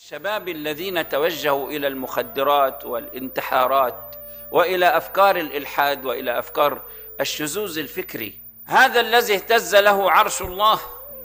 الشباب الذين توجهوا إلى المخدرات والانتحارات وإلى أفكار الإلحاد وإلى أفكار الشذوذ الفكري، هذا الذي اهتز له عرش الله.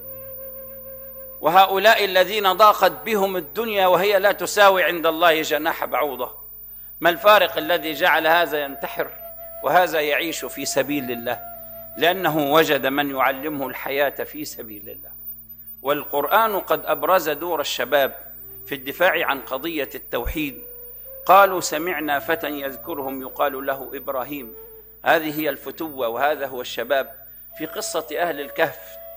وهؤلاء الذين ضاقت بهم الدنيا وهي لا تساوي عند الله جناح بعوضة، ما الفارق الذي جعل هذا ينتحر وهذا يعيش في سبيل الله؟ لأنه وجد من يعلمه الحياة في سبيل الله. والقرآن قد أبرز دور الشباب في الدفاع عن قضية التوحيد. قالوا سمعنا فتى يذكرهم يقال له إبراهيم. هذه هي الفتوة وهذا هو الشباب. في قصة أهل الكهف،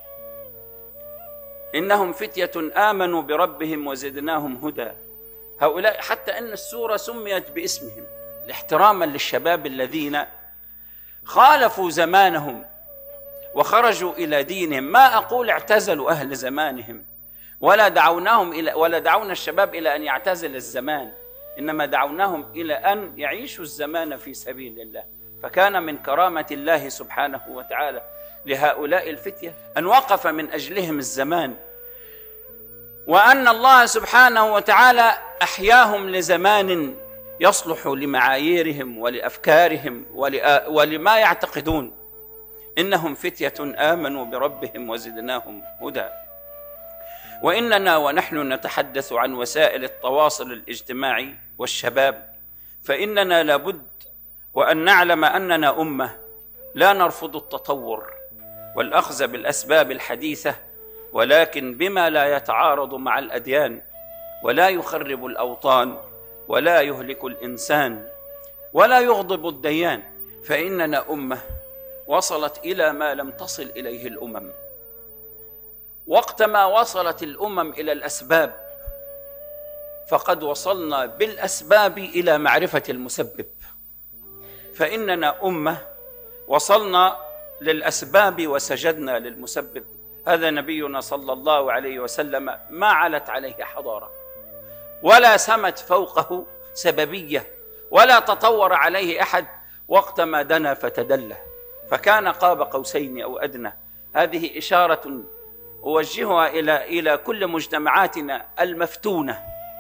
إنهم فتية آمنوا بربهم وزدناهم هدى. هؤلاء حتى أن السورة سميت باسمهم احتراما للشباب الذين خالفوا زمانهم وخرجوا إلى دينهم. ما أقول اعتزلوا أهل زمانهم ولا دعونا الشباب إلى أن يعتزل الزمان، إنما دعوناهم إلى أن يعيشوا الزمان في سبيل الله. فكان من كرامة الله سبحانه وتعالى لهؤلاء الفتية أن وقف من أجلهم الزمان، وأن الله سبحانه وتعالى أحياهم لزمان يصلح لمعاييرهم ولأفكارهم ولما يعتقدون. إنهم فتية آمنوا بربهم وزدناهم هدى. وإننا ونحن نتحدث عن وسائل التواصل الاجتماعي والشباب، فإننا لابد وأن نعلم أننا أمة لا نرفض التطور والأخذ بالأسباب الحديثة، ولكن بما لا يتعارض مع الأديان ولا يخرب الأوطان ولا يهلك الإنسان ولا يغضب الديان. فإننا أمة وصلت إلى ما لم تصل إليه الأمم. وقتما وصلت الأمم إلى الأسباب فقد وصلنا بالأسباب إلى معرفة المسبب. فإننا أمة وصلنا للأسباب وسجدنا للمسبب. هذا نبينا صلى الله عليه وسلم ما علت عليه حضارة ولا سمت فوقه سببية ولا تطور عليه أحد وقتما دنا فتدلى، فكان قاب قوسين أو أدنى. هذه إشارة أوجهها إلى كل مجتمعاتنا المفتونة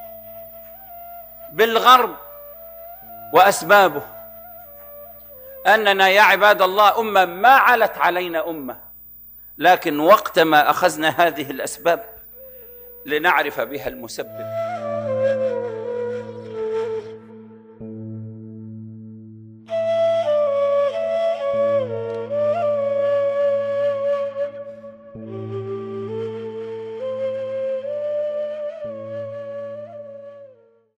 بالغرب وأسبابه، أننا يا عباد الله أمة ما علت علينا أمة، لكن وقتما أخذنا هذه الأسباب لنعرف بها المسبب.